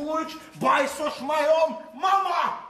kulcs, bajszos majom, mama!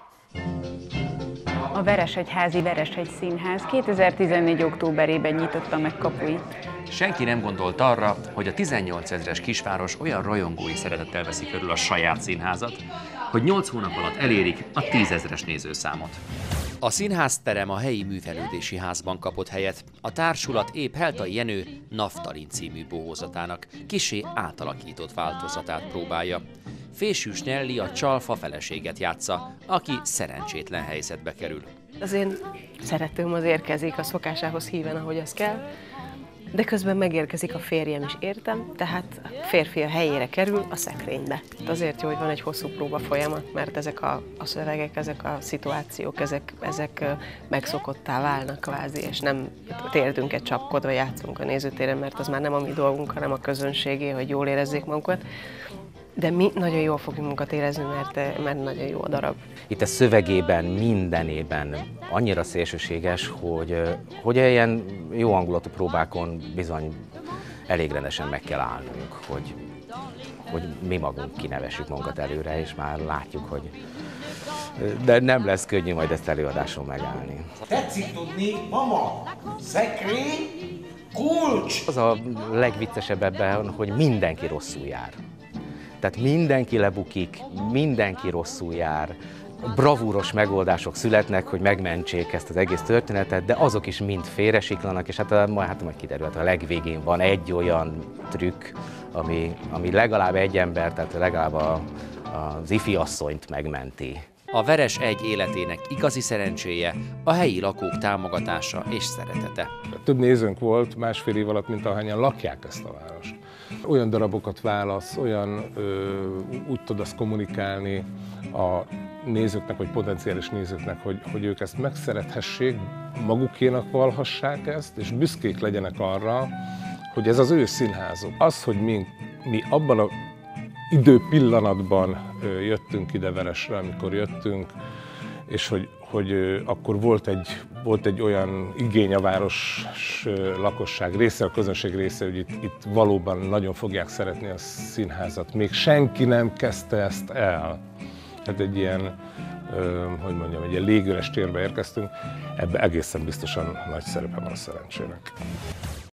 A Veresegyházi Vereshegy Színház 2014. októberében nyitotta meg kapuit. Senki nem gondolt arra, hogy a 18 000-es kisváros olyan rajongói szeretettel veszi körül a saját színházat, hogy 8 hónap alatt elérik a 10 000-es nézőszámot. A színházterem a helyi művelődési házban kapott helyet. A társulat épp Heltai Jenő Naftalin című bohózatának kissé átalakított változatát próbálja. Fésűs Nelly a csalfa feleséget játsza, aki szerencsétlen helyzetbe kerül. Az én szeretőm az érkezik a szokásához híven, ahogy az kell, de közben megérkezik a férjem is, értem, tehát a férfi a helyére kerül a szekrénybe. Azért jó, hogy van egy hosszú próba folyamat, mert ezek a szövegek, ezek a szituációk, ezek megszokottá válnak kvázi, és nem térdünket csapkodva játszunk a nézőtéren, mert az már nem a mi dolgunk, hanem a közönségé, hogy jól érezzék magukat. De mi nagyon jól fogjuk magunkat érezni, mert nagyon jó a darab. Itt a szövegében, mindenében annyira szélsőséges, hogy ilyen jó hangulatú próbákon bizony elég rendesen meg kell állnunk, hogy mi magunk kinevessük magunkat előre, és már látjuk, hogy de nem lesz könnyű majd ezt előadáson megállni. Tetszik tudni, mama, szekrény, kulcs! Az a legviccesebb ebben, hogy mindenki rosszul jár. Tehát mindenki lebukik, mindenki rosszul jár, bravúros megoldások születnek, hogy megmentsék ezt az egész történetet, de azok is mind félresiklanak, és majd kiderül, a legvégén van egy olyan trükk, ami legalább egy ember, tehát legalább az ifiasszonyt megmenti. A Vereshegy életének igazi szerencséje a helyi lakók támogatása és szeretete. Több nézőnk volt másfél év alatt, mint ahányan lakják ezt a várost. Olyan darabokat válasz, úgy tud azt kommunikálni a nézőknek, vagy potenciális nézőknek, hogy ők ezt megszerethessék, magukénak valhassák ezt, és büszkék legyenek arra, hogy ez az ő színházuk. Az, hogy mi abban az időpillanatban jöttünk ide Veresre, amikor jöttünk, és hogy akkor volt egy olyan igény a város lakosság része, a közönség része, hogy itt valóban nagyon fogják szeretni a színházat. Még senki nem kezdte ezt el. Hát egy ilyen, egy ilyen légüres térbe érkeztünk, ebben egészen biztosan nagy szerepe van a szerencsének.